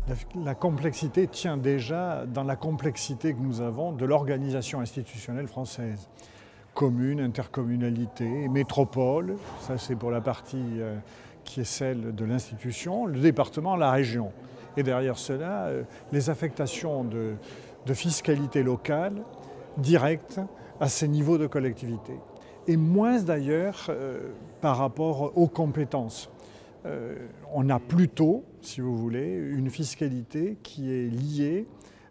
La complexité tient déjà dans la complexité que nous avons de l'organisation institutionnelle française. Communes, intercommunalité, métropole, ça c'est pour la partie qui est celle de l'institution, le département, la région. Et derrière cela, les affectations de fiscalité locale directe à ces niveaux de collectivité. Et moins d'ailleurs par rapport aux compétences. On a plutôt, si vous voulez, une fiscalité qui est liée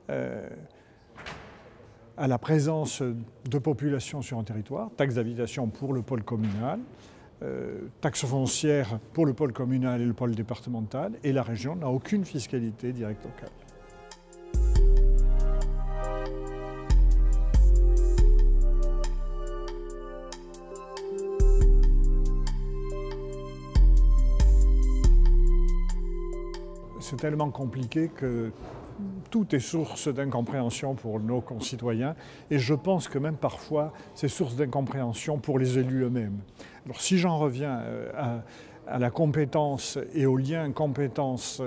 à la présence de population sur un territoire, taxe d'habitation pour le pôle communal, taxe foncière pour le pôle communal et le pôle départemental, et la région n'a aucune fiscalité directe locale. C'est tellement compliqué que tout est source d'incompréhension pour nos concitoyens et je pense que même parfois c'est source d'incompréhension pour les élus eux-mêmes. Alors si j'en reviens à la compétence et au lien compétence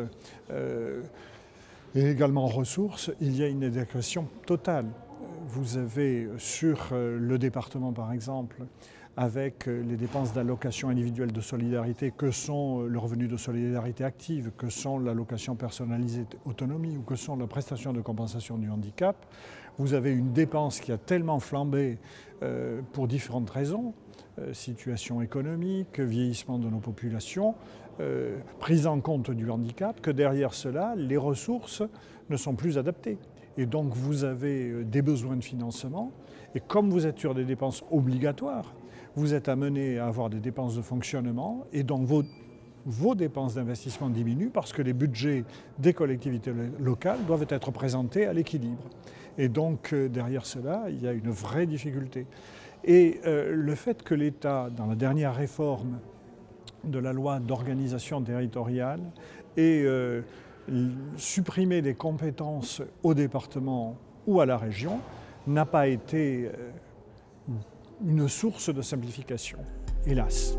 et également ressources, il y a une adéquation totale. Vous avez sur le département par exemple, avec les dépenses d'allocation individuelle de solidarité que sont le revenu de solidarité active, que sont l'allocation personnalisée autonomie ou que sont la prestation de compensation du handicap, vous avez une dépense qui a tellement flambé pour différentes raisons, situation économique, vieillissement de nos populations, prise en compte du handicap, que derrière cela, les ressources ne sont plus adaptées. Et donc vous avez des besoins de financement, et comme vous êtes sur des dépenses obligatoires, vous êtes amené à avoir des dépenses de fonctionnement et donc vos dépenses d'investissement diminuent parce que les budgets des collectivités locales doivent être présentés à l'équilibre. Et donc derrière cela, il y a une vraie difficulté. Et le fait que l'État, dans la dernière réforme de la loi d'organisation territoriale, ait supprimé des compétences au département ou à la région, n'a pas été une source de simplification, hélas.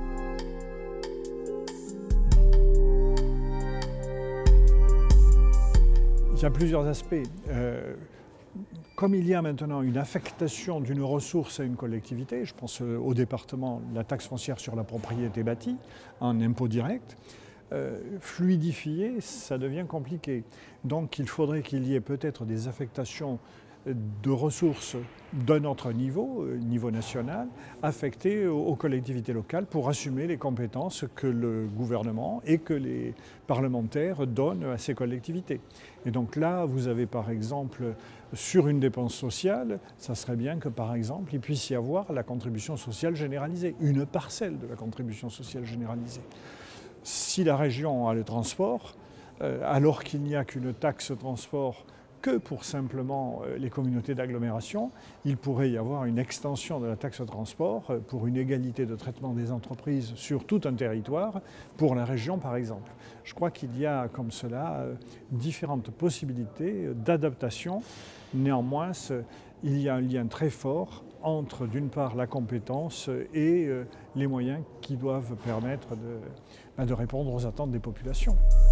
Il y a plusieurs aspects. Comme il y a maintenant une affectation d'une ressource à une collectivité, je pense au département, la taxe foncière sur la propriété bâtie, en impôt direct, fluidifier, ça devient compliqué. Donc il faudrait qu'il y ait peut-être des affectations de ressources d'un autre niveau, niveau national, affectées aux collectivités locales pour assumer les compétences que le gouvernement et que les parlementaires donnent à ces collectivités. Et donc là, vous avez par exemple, sur une dépense sociale, ça serait bien que par exemple, il puisse y avoir la contribution sociale généralisée, une parcelle de la contribution sociale généralisée. Si la région a le transport, alors qu'il n'y a qu'une taxe transport que pour simplement les communautés d'agglomération, il pourrait y avoir une extension de la taxe transport pour une égalité de traitement des entreprises sur tout un territoire, pour la région par exemple. Je crois qu'il y a comme cela différentes possibilités d'adaptation. Néanmoins, il y a un lien très fort entre d'une part la compétence et les moyens qui doivent permettre de répondre aux attentes des populations.